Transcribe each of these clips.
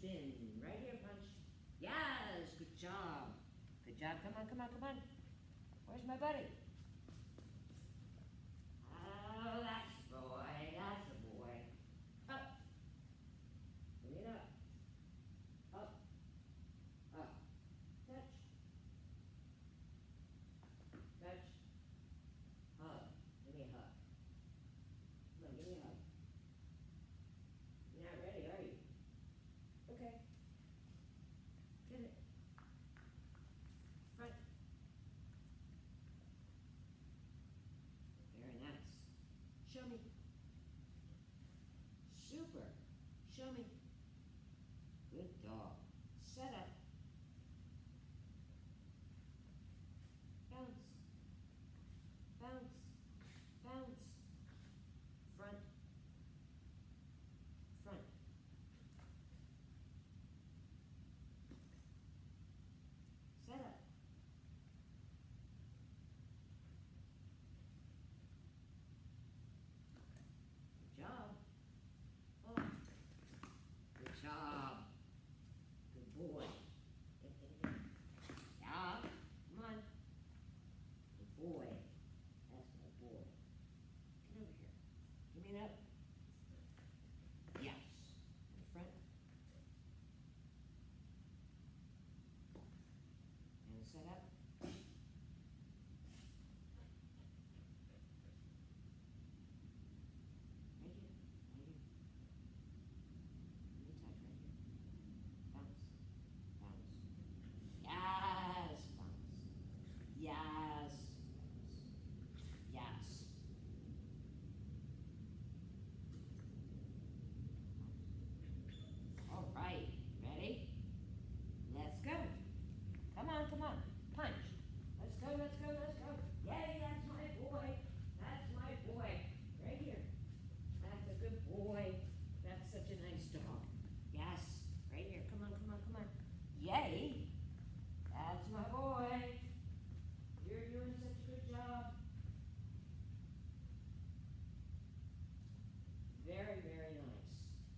in. Right here, punch. Yes, good job. Good job. Come on, come on, come on. Where's my buddy? Oh, that's a boy. That's a boy. Up. Bring it up. Up. Up. Touch. Touch. Hug. Give me a hug. Come on, give me a hug. You're not ready, are you? Okay. Get it. Front. Very nice. Show me. Super. Show me. Good dog. Set up. Bounce. Bounce. Bounce. Front. Front. Set up. Good job. Oh. Good job. Good boy. Yeah. Come on. Good boy. That's my boy. Get over here. Give me that. Yes. In front. And set up. Right here. Right here. Let me touch right here. Bounce. Bounce. Yes. Bounce. Yes. Yes. All right. Ready? Let's go. Come on, come on. Punch. Let's go, let's go, let's go. Yay, that's my boy. That's my boy. Right here. That's a good boy. That's such a nice dog. Yes. Right here. Come on, come on, come on. Yay. That's my boy. You're doing such a good job. Very, very nice.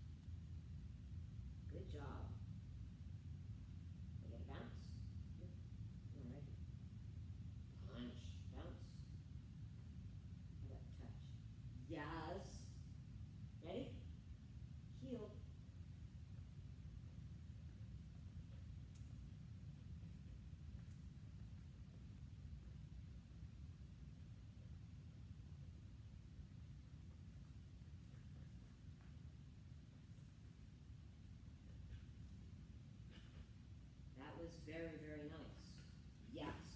Good job. You gotta bounce. Here. Come on, right here. Punch. Bounce. How about touch? Yes. Ready? Heel. That was very, very nice. Yes.